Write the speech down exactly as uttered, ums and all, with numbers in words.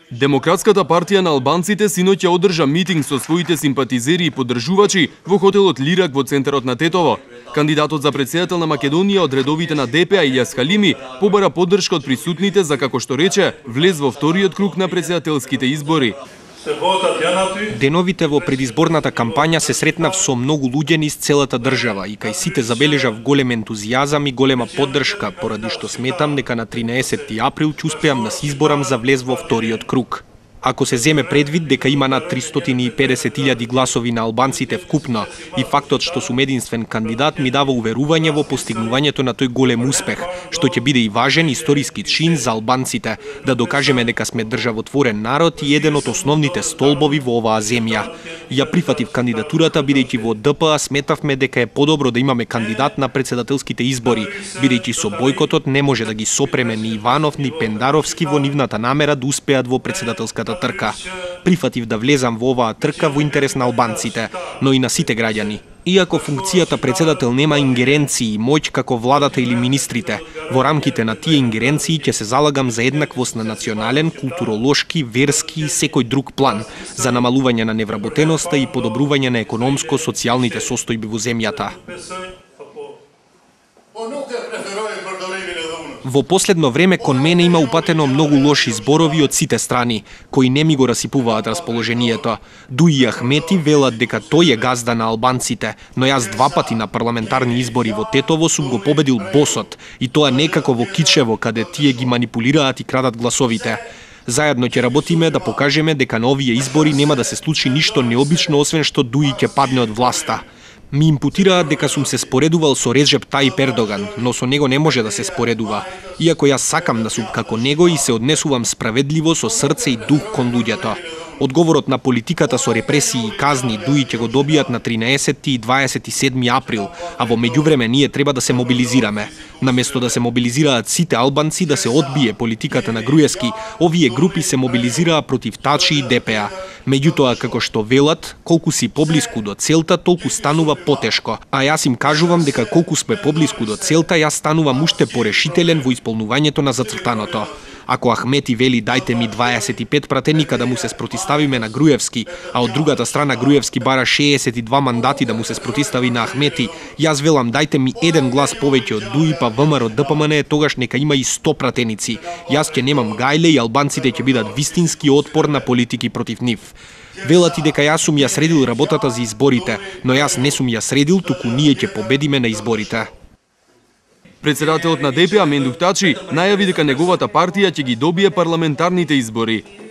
Демократската партија на албанците синоќа одржа митинг со своите симпатизери и поддржувачи во хотелот Лирак во центарот на Тетово. Кандидатот за председател на Македонија од редовите на ДПА Илјас Халими побара поддршка од присутните за, како што рече, влез во вториот круг на председателските избори. Деновите во предизборната кампања се сретнав со многу луѓе низ целата држава и кај сите забележав голем ентузијазам и голема поддршка, поради што сметам дека на тринаесетти април ќе успеам да се изборам за влез во вториот круг. Ако се земе предвид дека има над тристотини и педесет илјади гласови на албанците вкупно и фактот што сум единствен кандидат ми дава уверување во постигнувањето на тој голем успех, што ќе биде и важен историски чин за албанците, да докажеме дека сме државотворен народ и еден од основните столбови во оваа земја. Ја прифатив кандидатурата бидејќи во ДПА сметавме дека е подобро да имаме кандидат на председателските избори, бидејќи со бојкотот не може да ги сопреме ни Иванов ни Пендаровски во нивната намера да успеат во председателската трка. Прифатив да влезам во оваа трка во интерес на албанците, но и на сите граѓани. Иако функцијата председател нема ингеренции и моќ како владата или министрите, во рамките на тие ингеренции ќе се залагам за еднаквост на национален, културолошки, верски и секој друг план, за намалување на невработеноста и подобрување на економско-социјалните состојби во земјата. Во последно време кон мене има упатено многу лоши зборови од сите страни, кои не ми го расипуваат расположението. Дуи Ахмети велат дека тој е газда на албанците, но јас два пати на парламентарни избори во Тетово сум го победил босот, и тоа некако во Кичево, каде тие ги манипулираат и крадат гласовите. Заедно ќе работиме да покажеме дека на овие избори нема да се случи ништо необично, освен што Дуи ќе падне од власта. Ми импутираат дека сум се споредувал со Реджеп Тајип Ердоган, но со него не може да се споредува. Иако јас сакам да сум како него и се однесувам справедливо со срце и дух кон луѓето. Одговорот на политиката со репресии и казни Дуи ќе го добијат на тринаесетти и дваесет и седми април, а во меѓувреме ние треба да се мобилизираме. Наместо да се мобилизираат сите албанци да се одбие политиката на Груевски, овие групи се мобилизираа против Тачи и ДПА. Меѓутоа, како што велат, колку си поблиску до целта, толку станува потешко. А јас им кажувам дека колку сме поблиску до целта, јас станувам уште порешителен во исполнувањето на зацртаното. Ако Ахмети вели дајте ми дваесет и пет пратеника да му се спротиставиме на Груевски, а од другата страна Груевски бара шеесет и два мандати да му се спротистави на Ахмети, јас велам дајте ми еден глас повеќе од Дуи, па ВМРО ДПМН, тогаш нека има и сто пратеници. Јас ќе немам гајле и албанците ќе бидат вистински отпор на политики против нив. Велат и дека јас сум ја средил работата за изборите, но јас не сум ја средил, туку ние ќе победиме на изборите. Председателот на ДПА Мендух Тачи најави дека неговата партија ќе ги добие парламентарните избори.